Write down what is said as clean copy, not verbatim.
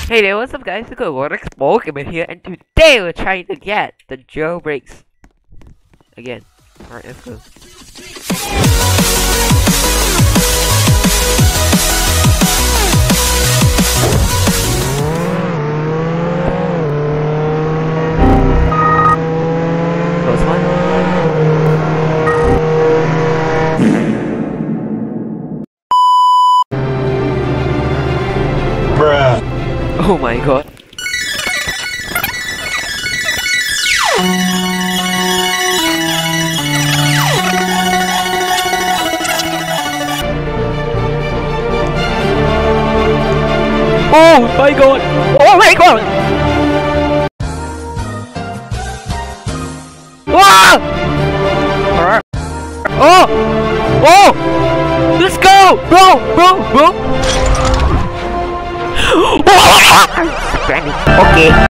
Hey there, what's up guys? It's Roblox Jailbreak here, and today we're trying to get the jailbreaks again. Alright, let's go. Close one. Bruh. Oh my god. Oh my god! Oh my god! Wow! Oh! Oh! Let's go! Bro! Okay.